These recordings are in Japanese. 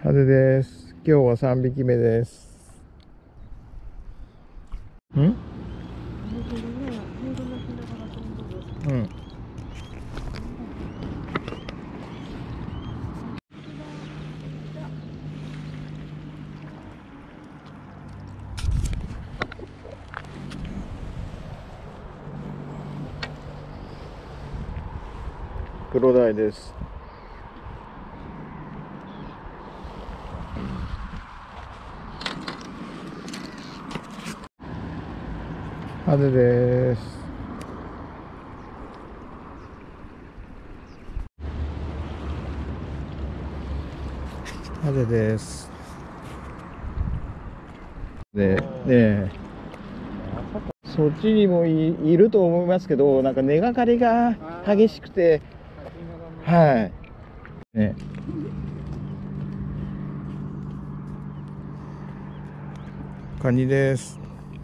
はずです。今日は3匹目です。うん？うん。黒鯛です。はずです。はずです。で、ね、そっちにもいると思いますけど、なんか根がかりが激しくて、はい。ね。カニです。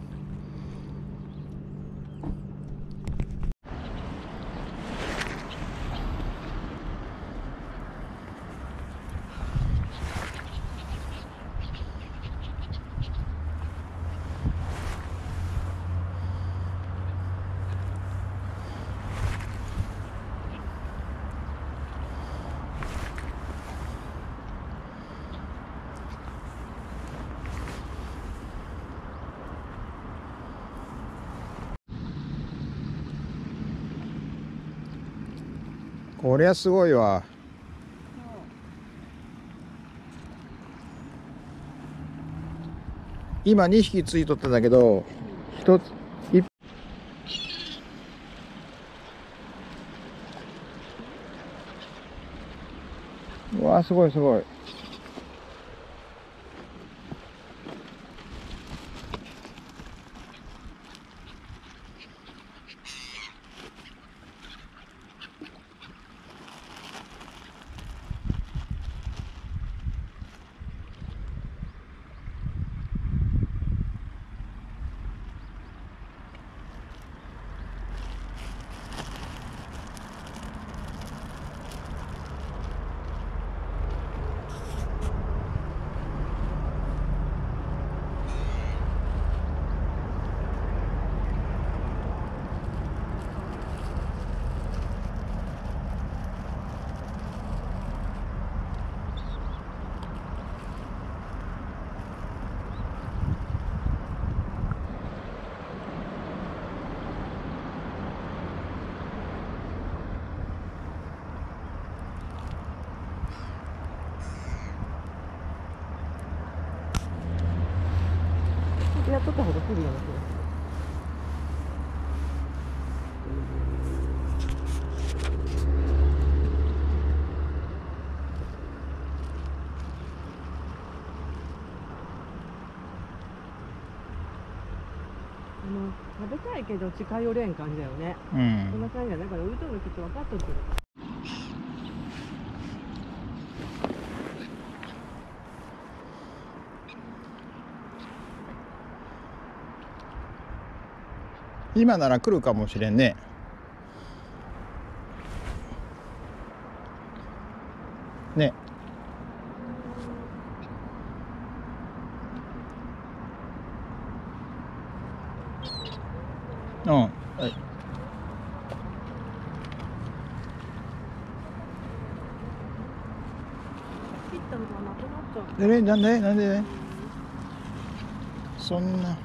こりゃすごいわ。今2匹ついとったんだけど、1つ、うわー、すごいすごい。やっとった方が来るような気がする。食べたいけど近寄れん感じだよね。うん。そんな感じだね。だから浮いとるのきっと分かっとるけど。今なら来るかもしれんね。ね。うん。はい。切ったのがなくなっちゃう。なんでそんな。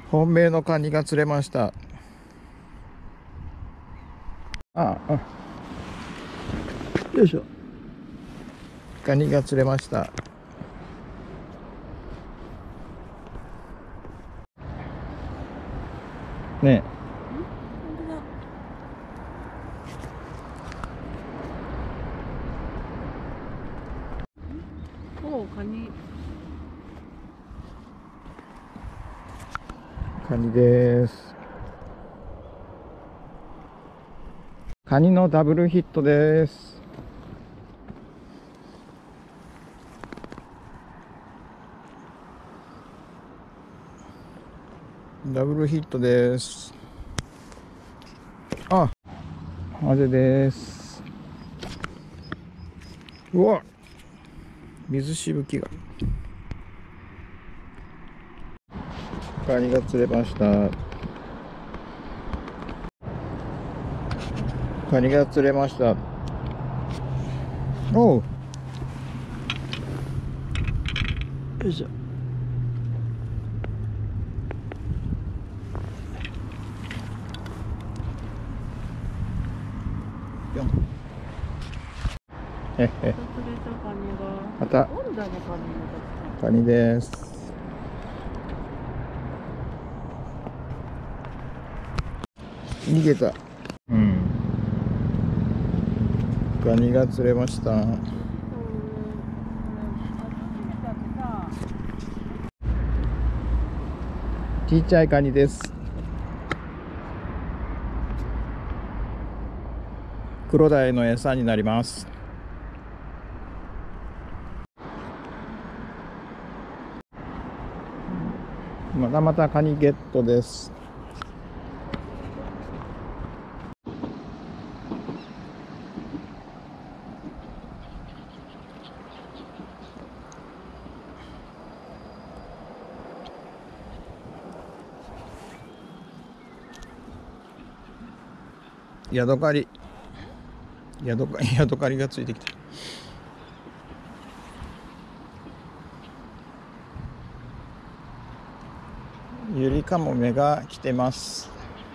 本命のカニが釣れました。よいしょ。カニが釣れました。ねえ。 おお、カニ。 カニです。カニのダブルヒットです。ダブルヒットです。あ、ハゼです。うわ、水しぶきが。カニが釣れました。カニが釣れました。おう。よいしょ。ぴょん。またカニです。逃げた。うん。カニが釣れました。ちっちゃいカニです。クロダイの餌になります。またまたカニゲットです。ヤドカリがついてきた。ユリカモメが来てます。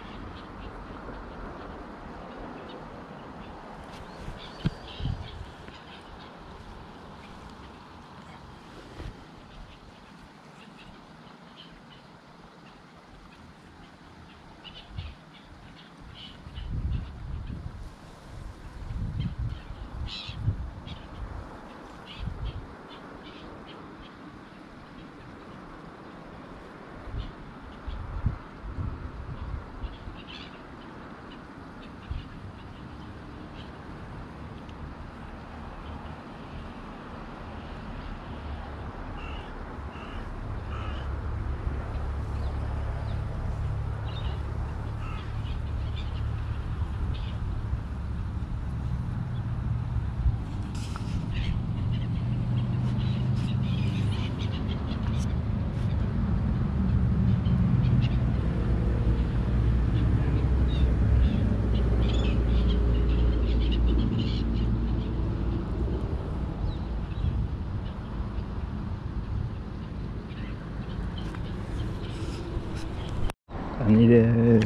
カニです。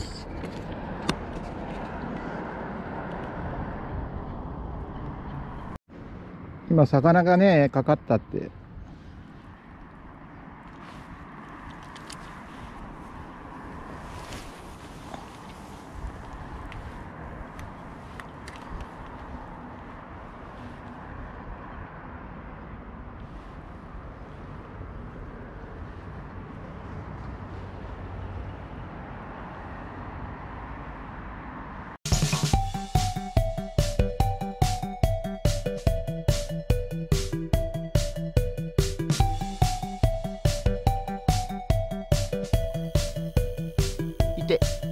今魚がねかかったって。いて。